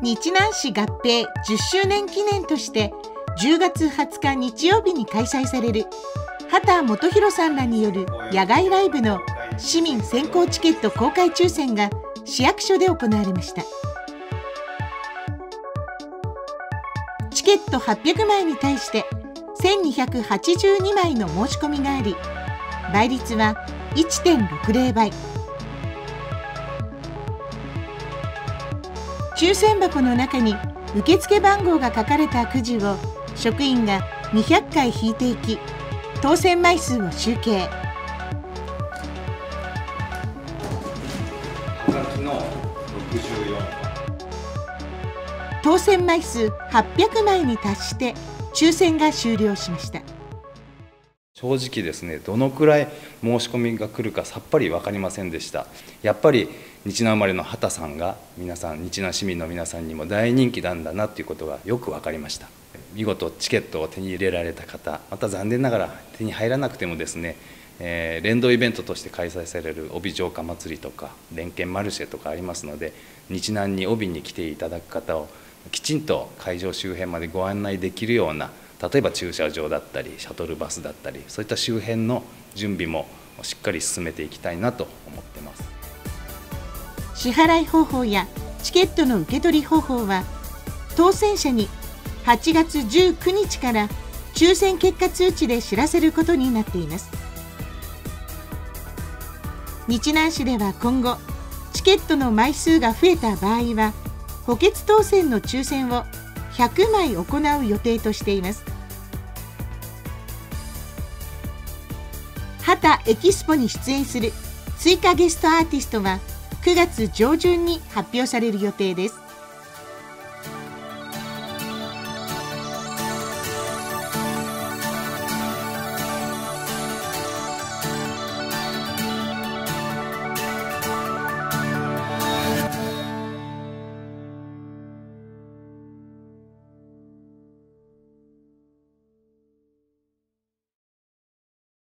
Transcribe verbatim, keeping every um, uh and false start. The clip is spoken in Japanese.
日南市合併じゅっしゅうねん記念としてじゅうがつはつか日曜日に開催される畑基博さんらによる野外ライブの市民先行チケット公開抽選が市役所で行われました。チケットはっぴゃくまいに対してせんにひゃくはちじゅうにまいの申し込みがあり、倍率は いってんろくぜろ 倍。抽選箱の中に受付番号が書かれたくじを職員がにひゃっかい引いていき、当選枚数を集計。 はがきのろくじゅうよんばん。 当選枚数はっぴゃくまいに達して抽選が終了しました。 正直ですね、どのくらい申し込みが来るかさっぱり分かりませんでした。やっぱり日南生まれの畑さんが皆さん、日南市民の皆さんにも大人気なんだなということがよく分かりました。見事チケットを手に入れられた方、また残念ながら手に入らなくてもですね、えー、連動イベントとして開催される帯城下祭りとか連県マルシェとかありますので、日南に帯に来ていただく方をきちんと会場周辺までご案内できるような、例えば駐車場だったりシャトルバスだったり、そういった周辺の準備もしっかり進めていきたいなと思ってます。 支払い方法やチケットの受け取り方法は当選者にはちがつじゅうくにちから抽選結果通知で知らせることになっています。日南市では今後チケットの枚数が増えた場合は補欠当選の抽選をひゃくまい行う予定としています。畑エキスポに出演する追加ゲストアーティストはくがつじょうじゅんに発表される予定です。